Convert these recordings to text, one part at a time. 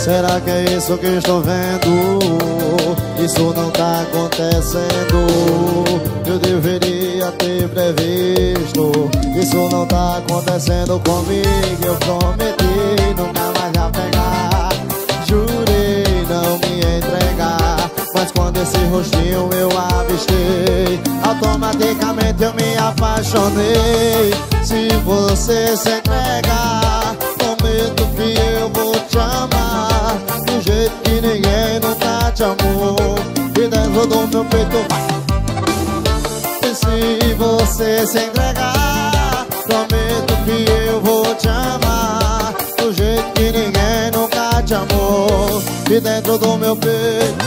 Será que é isso que estou vendo? Isso não tá acontecendo. Eu deveria ter previsto. Isso não tá acontecendo comigo. Eu prometi nunca mais me apegar. Jurei não me entregar. Mas quando esse rostinho eu avistei, automaticamente eu me apaixonei. Se você se entregar, prometo que eu vou te amar do jeito que ninguém nunca te amou. E dentro do meu peito vai. E se você se entregar, prometo que eu vou te amar do jeito que ninguém nunca te amou. E dentro do meu peito.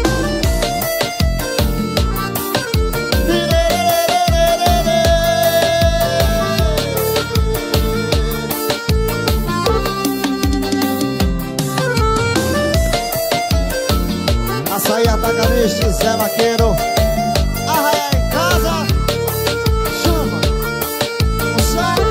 Açaí Atacadista, Zé Vaqueiro. Arraia em casa, chama o sol.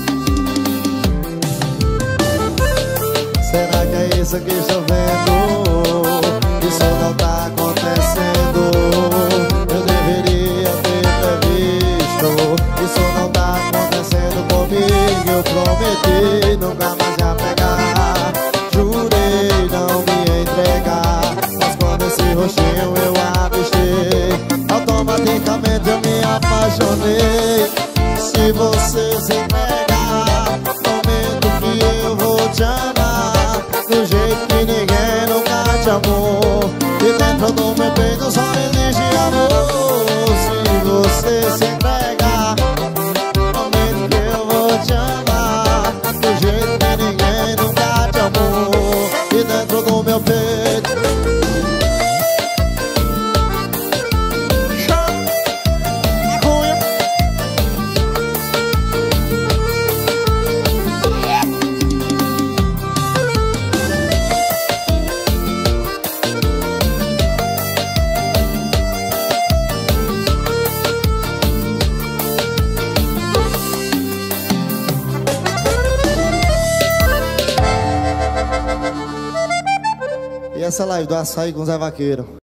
Será que é isso que estou vendo? Isso não tá acontecendo. Eu deveria ter previsto. Isso não tá acontecendo comigo. Eu prometi nunca mais me apegar. Jurei não me entregar. Esse rostinho eu avistei, automaticamente eu me apaixonei. Se você se entregar, prometo que eu vou te amar do jeito que ninguém nunca te amou. E dentro do meu peito só existe amor. Se você se entregar, prometo que eu vou te amar do jeito que ninguém nunca te amou. E dentro do meu peito. E essa live do Açaí com o Zé Vaqueiro.